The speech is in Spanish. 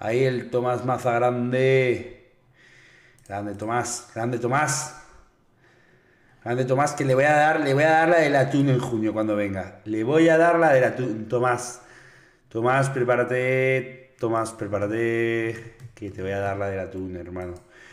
Ahí el Tomás Maza grande. Grande Tomás, grande Tomás. Grande Tomás, que le voy a dar la del atún en junio cuando venga. Le voy a dar la del atún, Tomás. Tomás, prepárate. Tomás, prepárate. Que te voy a dar la del atún, hermano.